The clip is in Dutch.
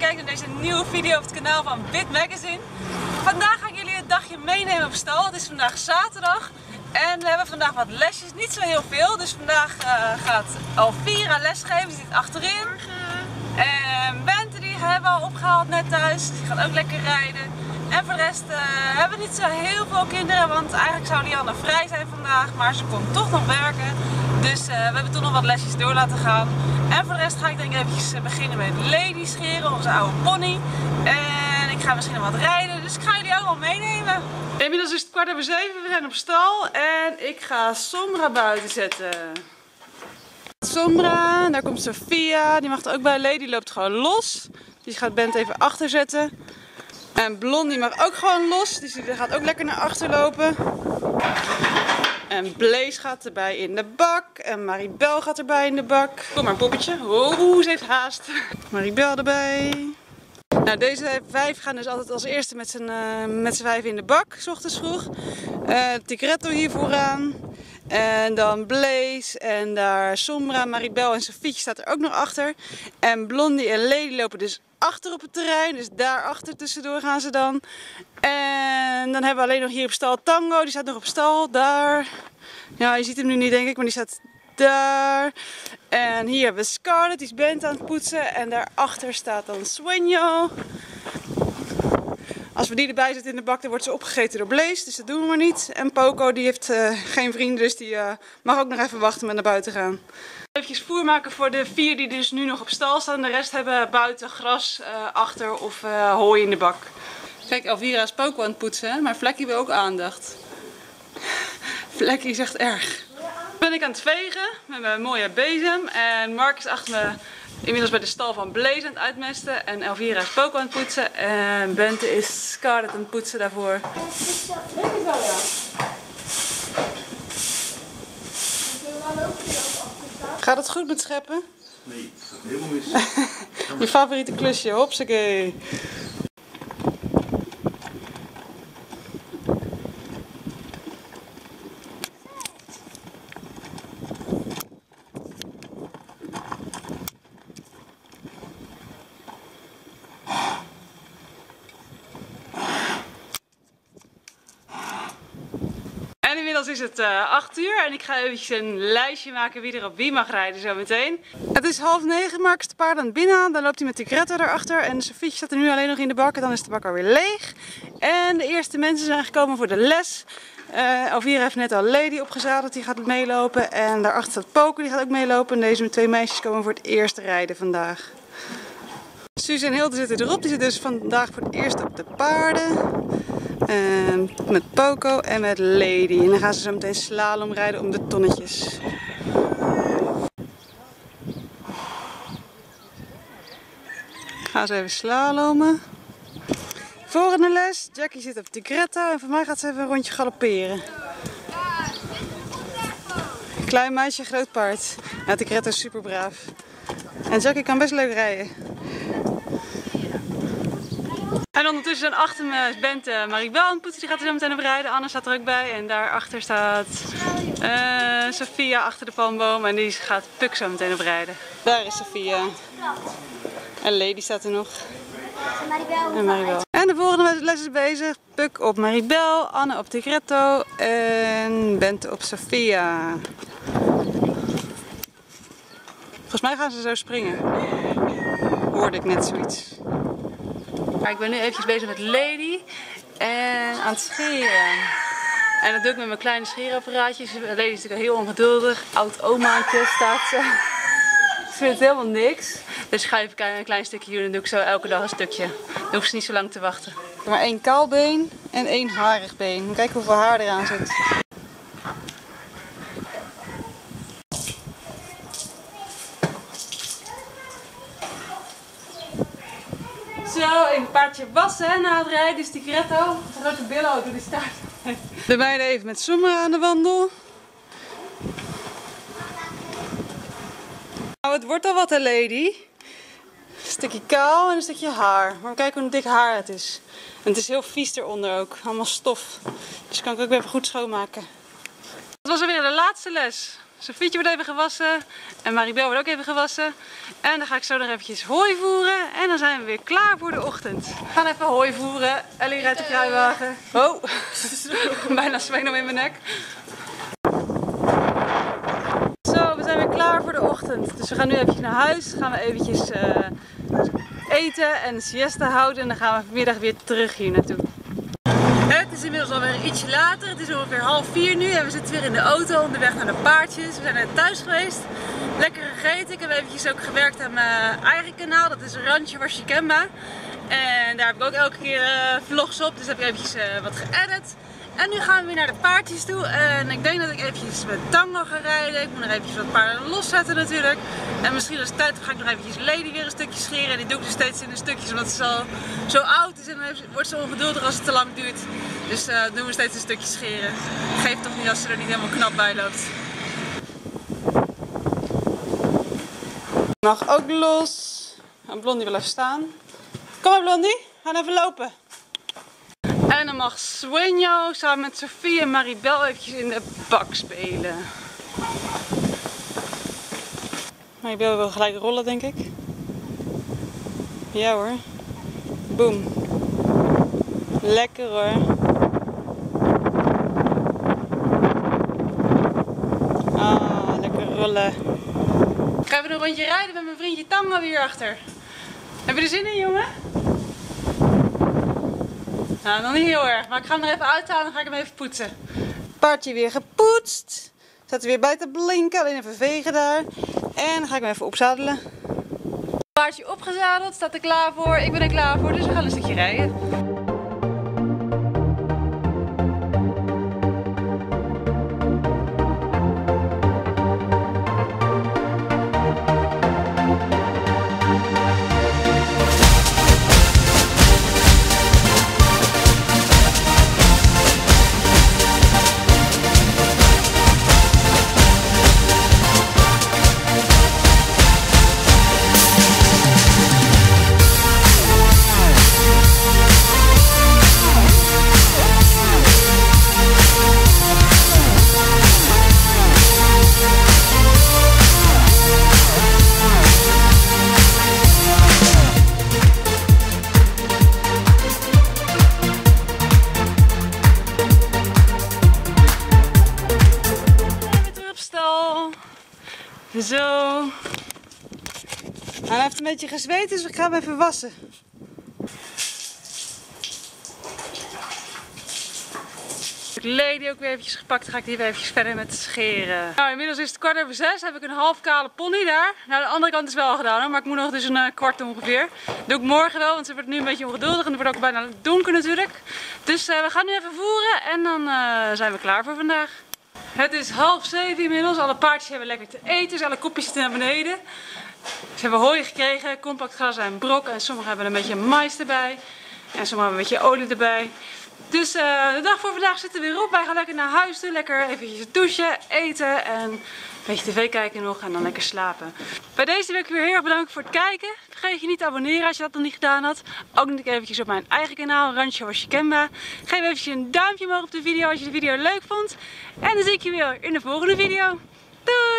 kijkt naar deze nieuwe video op het kanaal van Bit Magazine. Vandaag ga ik jullie een dagje meenemen op stal. Het is vandaag zaterdag en we hebben vandaag wat lesjes, niet zo heel veel. Dus vandaag gaat Elvira lesgeven, die zit achterin. En Bente die hebben we al opgehaald net thuis, die gaat ook lekker rijden. En voor de rest hebben we niet zo heel veel kinderen, want eigenlijk zou Lianne vrij zijn vandaag, maar ze kon toch nog werken. Dus we hebben toen nog wat lesjes door laten gaan. En voor de rest ga ik denk ik eventjes beginnen met Lady scheren, onze oude pony. En ik ga misschien nog wat rijden, dus ik ga jullie allemaal meenemen. Inmiddels is het 6:15, we zijn op stal en ik ga Sombra buiten zetten. Sombra, daar komt Sophia, die mag er ook bij. Lady loopt gewoon los, die gaat Bent even achter zetten. En Blondie mag ook gewoon los, dus die gaat ook lekker naar achter lopen. En Blaze gaat erbij in de bak. En Maribel gaat erbij in de bak. Kom maar poppetje. Oeh, ze heeft haast. Maribel erbij. Nou, deze 5 gaan dus altijd als eerste met z'n 5 in de bak, 's ochtends vroeg. Tigretto hier vooraan. En dan Blaze en daar Sombra, Maribel en Sofietje staat er ook nog achter. En Blondie en Lady lopen dus achter op het terrein, dus daarachter tussendoor gaan ze dan. En dan hebben we alleen nog hier op stal Tango, die staat nog op stal, daar. Ja, je ziet hem nu niet denk ik, maar die staat daar. En hier hebben we Scarlett, die is Bent aan het poetsen. En daarachter staat dan Sueño. Als we die erbij zetten in de bak, dan wordt ze opgegeten door Blaze, dus dat doen we maar niet. En Poco, die heeft geen vrienden, dus die mag ook nog even wachten met naar buiten gaan. Even voer maken voor de 4 die dus nu nog op stal staan. De rest hebben buiten gras achter of hooi in de bak. Kijk, Elvira is Poco aan het poetsen, maar Vlekkie wil ook aandacht. Vlekkie is echt erg. Ben ik aan het vegen met mijn mooie bezem. En Mark is achter me inmiddels bij de stal van Blaze aan het uitmesten. En Elvira is Poco aan het poetsen. En Bente is Scarlett aan het poetsen daarvoor. Gaat het goed met scheppen? Nee, het gaat helemaal mis. Je favoriete klusje, hopsakee. En inmiddels is het 8 uur en ik ga eventjes een lijstje maken wie er op wie mag rijden zometeen. Het is 8:30, Mark is de paard aan het binnen, dan loopt hij met Tigretto erachter en Sofietje staat er nu alleen nog in de bak en dan is de bak alweer leeg. En de eerste mensen zijn gekomen voor de les. Elvira heeft net al Lady opgezadeld, die gaat meelopen en daarachter staat Poco, die gaat ook meelopen. En deze 2 meisjes komen voor het eerst rijden vandaag. Suze en Hilde zitten erop, die zitten dus vandaag voor het eerst op de paarden. Met Poco en met Lady. En dan gaan ze zo meteen slalom rijden om de tonnetjes. Gaan ze even slalomen. Volgende les. Jackie zit op Tigretto en voor mij gaat ze even een rondje galopperen. Klein meisje, groot paard. Ja, Tigretto is super braaf. En Jackie kan best leuk rijden. En ondertussen zijn achter me is Bente Maribel aan het poetsen, die gaat er zo meteen op rijden. Anne staat er ook bij en daarachter staat Sophia achter de palmboom en die gaat Puk zo meteen op rijden. Daar is Sophia. En Lady staat er nog. En Maribel. En de volgende les is bezig. Puk op Maribel, Anne op Tigretto en Bente op Sophia. Volgens mij gaan ze zo springen. Hoorde ik net zoiets. Maar ik ben nu eventjes bezig met Lady en aan het scheren. En dat doe ik met mijn kleine scheerapparaatjes. Lady is natuurlijk heel ongeduldig. Oud omaatje staat ze. Ze vindt helemaal niks. Dus ik ga even een klein stukje doen en dan doe ik zo elke dag een stukje. Dan hoeft ze niet zo lang te wachten. Maar 1 kaal been en 1 harig been. Kijk hoeveel haar eraan zit. Zo, een paardje wassen hè, na het rijden, dus Tigretto. Grote billen door de staart. De meiden even met Sombra aan de wandel. Nou, het wordt al wat hè, Lady. Een stukje kaal en een stukje haar. Maar kijk hoe dik haar het is. En het is heel vies eronder ook, allemaal stof. Dus kan ik ook weer even goed schoonmaken. Dat was alweer de laatste les. Sofietje wordt even gewassen. En Maribel wordt ook even gewassen. En dan ga ik zo nog eventjes hooi voeren. En dan zijn we weer klaar voor de ochtend. We gaan even hooi voeren. Ellie rijdt de kruiwagen. Oh, bijna zwengel in mijn nek. Zo, we zijn weer klaar voor de ochtend. Dus we gaan nu eventjes naar huis. Dan gaan we eventjes eten en siesta houden. En dan gaan we vanmiddag weer terug hier naartoe. Het is inmiddels alweer ietsje later. Het is ongeveer 3:30 nu en we zitten weer in de auto onderweg naar de paardjes. We zijn net thuis geweest. Lekker gegeten. Ik heb eventjes ook gewerkt aan mijn eigen kanaal. Dat is Randje Washikemba. En daar heb ik ook elke keer vlogs op. Dus heb ik eventjes wat geëdit. En nu gaan we weer naar de paardjes toe. En ik denk dat ik eventjes met Tango ga rijden. Ik moet nog eventjes wat paarden loszetten natuurlijk. En misschien als het tijd ga ik nog eventjes Lady weer een stukje scheren. En die doe ik dus steeds in de stukjes omdat ze al zo oud is. En dan wordt ze ongeduldig als het te lang duurt. Dus doen we steeds een stukje scheren. Geeft toch niet als ze er niet helemaal knap bij loopt. Mag ook los. En Blondie wil even staan. Kom maar Blondie, we gaan even lopen. En dan mag Sueño samen met Sofie en Maribel eventjes in de bak spelen. Maribel wil gelijk rollen, denk ik. Ja hoor. Boom. Lekker hoor. Ah, lekker rollen. Ik ga even een rondje rijden met mijn vriendje Tango hier achter. Heb je er zin in, jongen? Nou, nog niet heel erg, maar ik ga hem er even uithalen en dan ga ik hem even poetsen. Paardje weer gepoetst. Zet er weer bij te blinken, alleen even vegen daar. En dan ga ik hem even opzadelen. Paardje opgezadeld, staat er klaar voor. Ik ben er klaar voor, dus we gaan een stukje rijden. Zo. Hij heeft een beetje gezweet, dus ik ga hem even wassen. Ik heb Lady ook weer eventjes gepakt, dan ga ik die weer eventjes verder met scheren. Nou, inmiddels is het 5:15, heb ik een half kale pony daar. Nou, de andere kant is wel al gedaan hoor, maar ik moet nog dus een kwart ongeveer. Dat doe ik morgen wel, want ze wordt nu een beetje ongeduldig en het wordt ook bijna donker natuurlijk. Dus we gaan nu even voeren en dan zijn we klaar voor vandaag. Het is 6:30 inmiddels, alle paardjes hebben lekker te eten, dus alle kopjes zitten naar beneden. Ze hebben hooi gekregen, compact gras en brok en sommigen hebben een beetje mais erbij. En sommigen hebben een beetje olie erbij. Dus de dag voor vandaag zit er weer op. Wij gaan lekker naar huis toe, lekker eventjes douchen, eten en een beetje tv kijken nog en dan lekker slapen. Bij deze wil ik weer heel erg bedanken voor het kijken. Vergeet je niet te abonneren als je dat nog niet gedaan had. ook nog eventjes op mijn eigen kanaal, Randje Washikemba. Geef eventjes een duimpje omhoog op de video als je de video leuk vond. En dan zie ik je weer in de volgende video. Doei!